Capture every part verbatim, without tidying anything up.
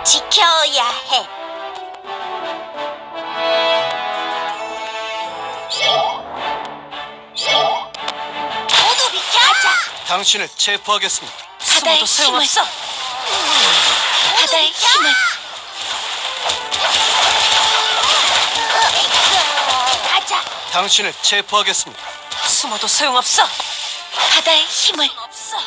지켜야 해. 모두 비켜! 가자! 당신을 체포하겠습니다. 바다의 힘을 써! 바다의 힘을! 가자! 당신을 체포하겠습니다. 숨어도 소용없어! 바다의 힘을! 없어.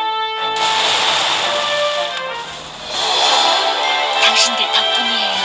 당신들 덕분이에요.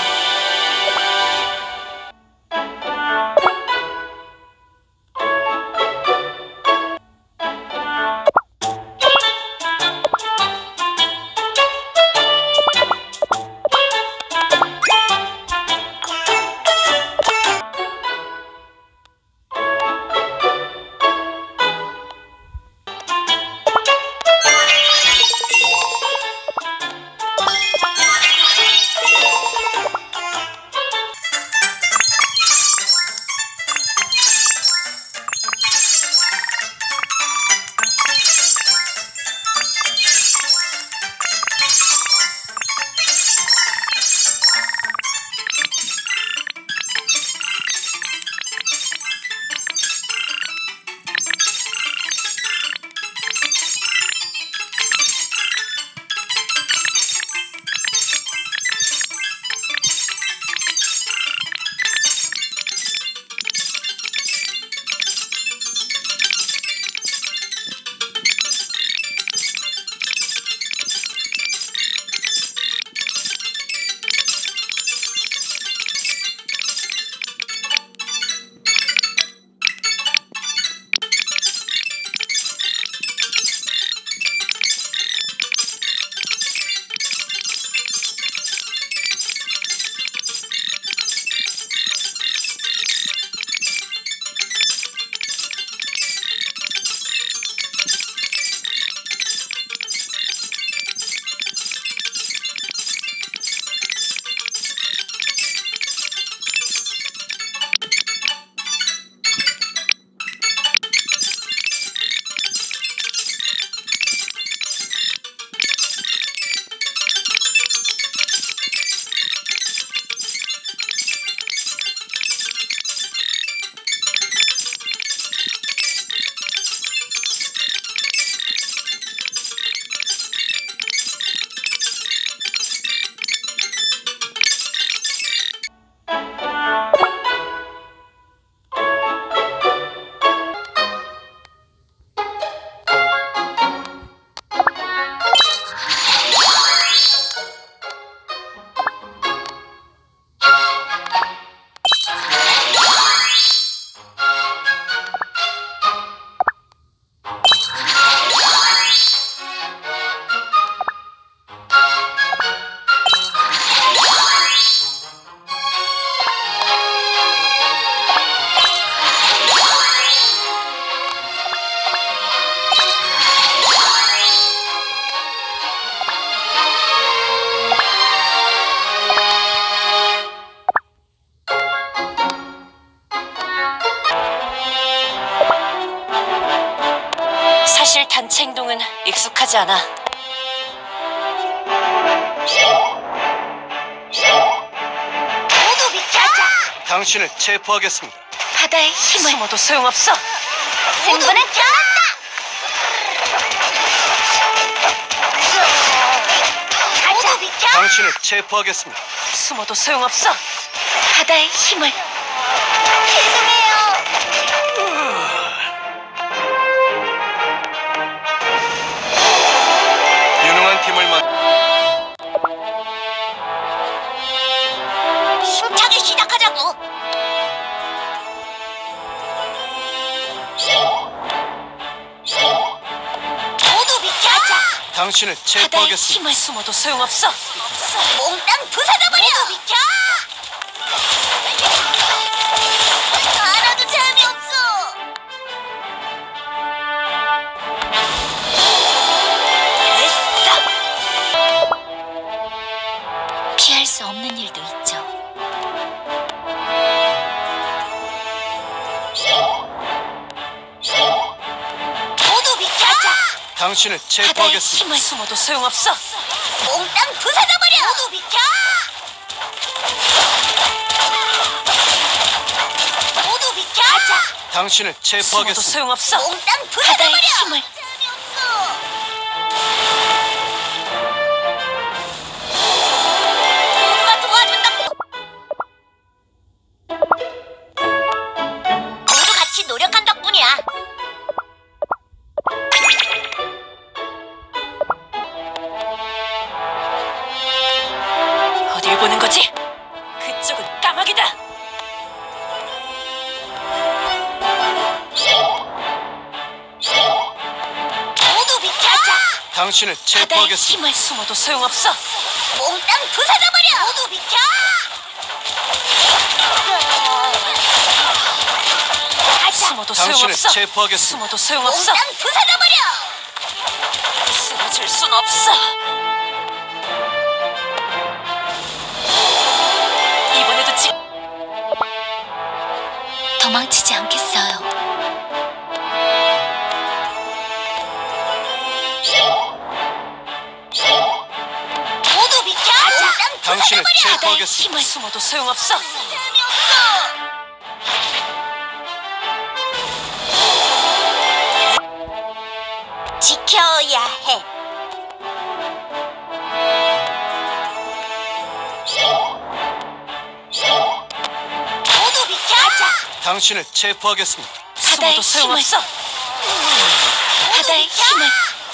사실 단체 행동은 익숙하지 않아. 모두 비켜자! 당신을 체포하겠습니다. 바다의 힘을 숨어도 소용없어. 승부는 끝났다! 가자! 모두 비켜! 당신을 체포하겠습니다. 숨어도 소용없어. 바다의 힘을. 죄송해요. 유능한 팀을 만 힘차게 시작하자고. 모두 비켜자. 당신을 바다의 체포하겠습니다. 힘을 숨어도 소용없어. 몽땅 부숴져버려. 모두 비켜. 하나도 재미없어. 됐어. 피할 수 없는 일도 있죠. 모두 비켜자. 당신을 바다의 체포하겠습니다. 힘을 숨어도 소용없어. 몽땅 부숴져버려. 모두 비켜! 모두 비켜! 가자! 당신을 숨어도 체포하겠습니다. 소용없어. 몽땅 바다의 부숴버려! 힘을. 모두가 도와준다. 모두 같이 노력한 덕분이야. 어딜 보는 거지? 그쪽은 까마귀다. 모두 비켜! 가자! 당신을 바다의 체포하겠습니다. 힘을 숨어도 소용없어. 몽땅 부숴버려! 모두 비켜! 가자! 숨어도 당신을 소용없어. 체포하겠습니다. 숨어도 소용없어. 몽땅 부숴버려! 쓰러질 순 없어. 이번에도 지 도망치지 않겠어요. 모두 비켜! 가자! 당신을 부숴버려! 바다의 체포하겠습니다. 힘을 숨어도 소용없어. 지켜야 해. 모두 비켜! 가자! 당신을 체포하겠습니다. 바다의 숨어도 힘을. 소용없어. 바다의 비켜! 힘을.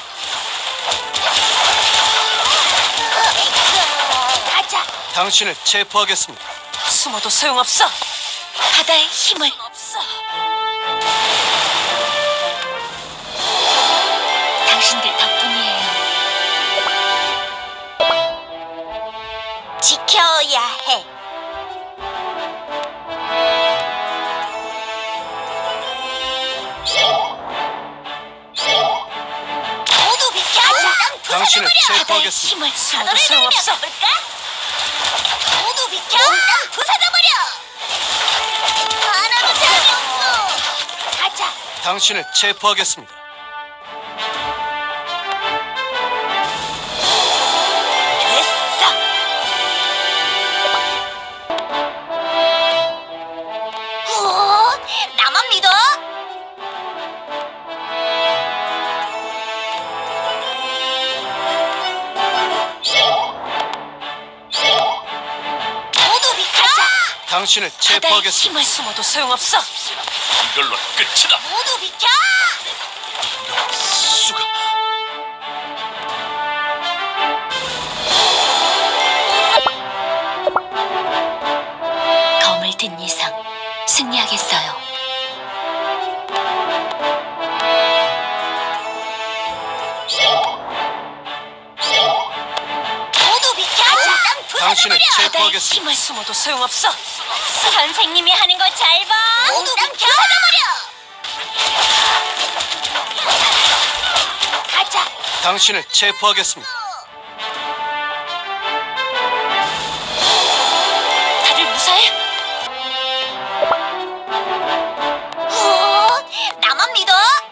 가자! 당신을 체포하겠습니다. 숨어도 소용없어. 바다의 힘을. 없어. 당신들 덕분이에요. 지켜야 해. 모두 비켜! 가자! 당신을 바다의 체포하겠습니다. 힘을 숨어도 바다를 소용없어. 가볼까? 모두 비켜! 몽땅 부숴버려! 하나도 재미없어! 가자! 당신을 체포하겠습니다. 됐어! 오, 나만 믿어? 모두 비켜! 가자! 당신을 바다의 체포하겠습니다. 힘을 숨어도 소용없어. 이걸로 끝이다. 모두 비켜! 수가. 검을 든 이상 승리하겠어요. 모두 비켜! 가자! 당신을 부숴버려! 바다의 체포하겠습니다. 힘을 숨어도 소용없어. 선생님이 하는 거 잘 봐! 모두 비켜! 부숴버려! 가자! 당신을 체포하겠습니다. 다들 무사해? 오, 나만 믿어?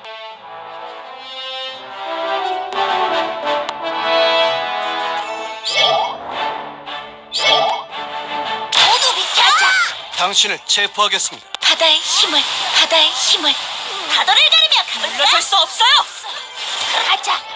모두 비켜! 가자! 당신을 체포하겠습니다. 바다의 힘을, 바다의 힘을. 파도를 가르며 가볼까? 물러설 수 없어요. 가자!